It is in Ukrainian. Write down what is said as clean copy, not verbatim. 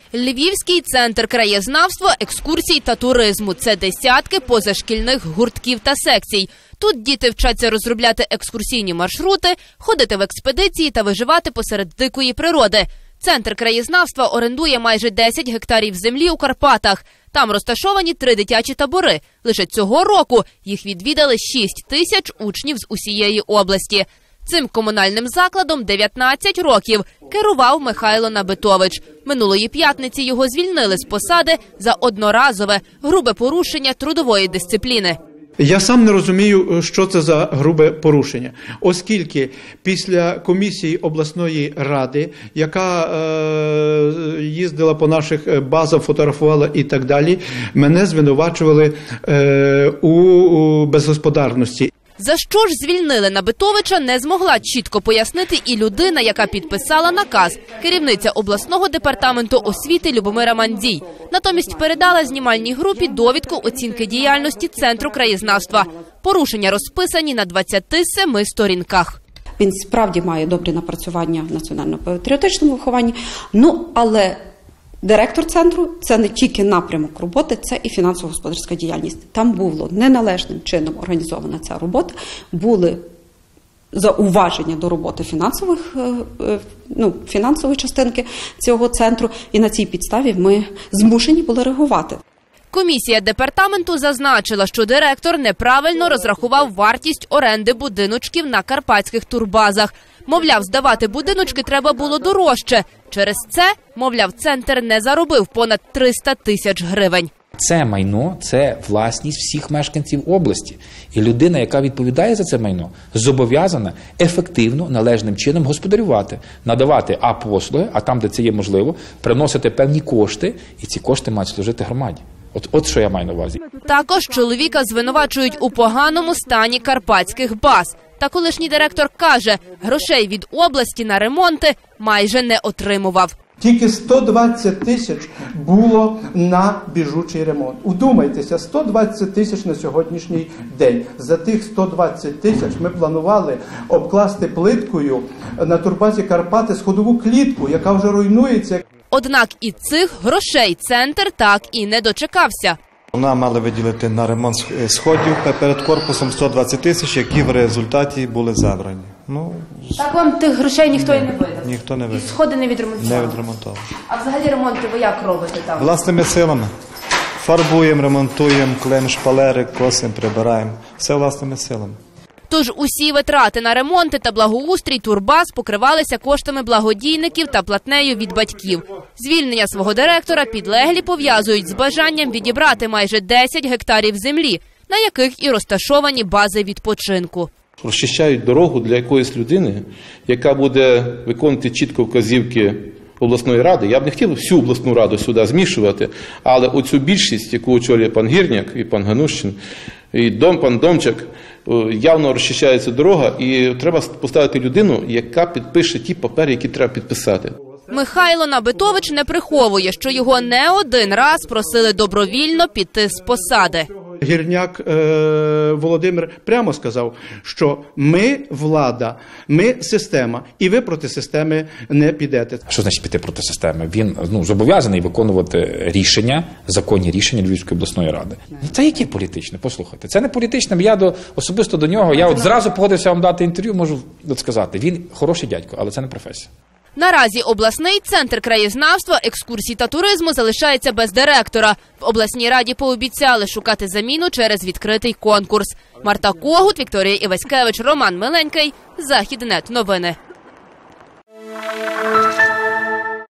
Львівський центр краєзнавства, екскурсій та туризму – це десятки позашкільних гуртків та секцій. Тут діти вчаться розробляти екскурсійні маршрути, ходити в експедиції та виживати посеред дикої природи. Центр краєзнавства орендує майже 10 гектарів землі у Карпатах. Там розташовані 3 дитячі табори. Лише цього року їх відвідали 6 тисяч учнів з усієї області. Цим комунальним закладом 19 років керував Михайло Набитович. Минулої п'ятниці його звільнили з посади за одноразове, грубе порушення трудової дисципліни. Я сам не розумію, що це за грубе порушення, оскільки після комісії обласної ради, яка їздила по наших базах, фотографувала і так далі, мене звинувачували у безгосподарності. За що ж звільнили Набитовича, не змогла чітко пояснити і людина, яка підписала наказ – керівниця обласного департаменту освіти Любомира Мандзій. Натомість передала знімальній групі довідку оцінки діяльності Центру краєзнавства. Порушення розписані на 27 сторінках. Він справді має добрі напрацювання в національно-патріотичному вихованні, але директор центру – це не тільки напрямок роботи, це і фінансово-господарська діяльність. Там було неналежним чином організована ця робота, були зауваження до роботи фінансової частинки цього центру, і на цій підставі ми змушені були реагувати. Комісія департаменту зазначила, що директор неправильно розрахував вартість оренди будиночків на карпатських турбазах. Мовляв, здавати будиночки треба було дорожче. Через це, мовляв, центр не заробив понад 300 тисяч гривень. Це майно – це власність всіх мешканців області. І людина, яка відповідає за це майно, зобов'язана ефективно, належним чином господарювати, надавати послуги, а там, де це є можливо, приносити певні кошти, і ці кошти мають служити громаді. От що я маю на увазі. Також чоловіка звинувачують у поганому стані карпатських баз. Та колишній директор каже, грошей від області на ремонти майже не отримував. Тільки 120 тисяч було на біжучий ремонт. Удумайтеся, 120 тисяч на сьогоднішній день. За тих 120 тисяч ми планували обкласти плиткою на турбазі Карпати сходову клітку, яка вже руйнується. Однак і цих грошей центр так і не дочекався. Вона мала виділити на ремонт сходів перед корпусом 120 тисяч, які в результаті були забрані. Так вам тих грошей ніхто і не видав? Ніхто не видав. І сходи не відремонтували? Не відремонтували. А взагалі ремонти ви як робите там? Власними силами. Фарбуємо, ремонтуємо, клеїмо шпалери, косимо, прибираємо. Все власними силами. Тож усі витрати на ремонти та благоустрій турбаз покривалися коштами благодійників та платнею від батьків. Звільнення свого директора підлеглі пов'язують з бажанням відібрати майже 10 гектарів землі, на яких і розташовані бази відпочинку. Розчищають дорогу для якоїсь людини, яка буде виконувати чітко вказівки обласної ради. Я б не хотів всю обласну раду сюди змішувати, але оцю більшість, яку очолює пан Гірняк і пан Ганущин, і пан Домчак, явно розчищається дорога, і треба поставити людину, яка підпише ті папери, які треба підписати. Михайло Набитович не приховує, що його не один раз просили добровільно піти з посади. Гірняк Володимир прямо сказав, що ми влада, ми система, і ви проти системи не підете. Що значить піти проти системи? Він зобов'язаний виконувати рішення, законні рішення Львівської обласної ради. Це яке політичне? Послухайте, це не політичне. Я особисто до нього, я зразу погодився вам дати інтерв'ю, можу сказати. Він хороший дядько, але це не професія. Наразі обласний центр краєзнавства, екскурсій та туризму залишається без директора. В обласній раді пообіцяли шукати заміну через відкритий конкурс. Марта Когут, Вікторія Іваськевич, Роман Миленький. Західнет новини.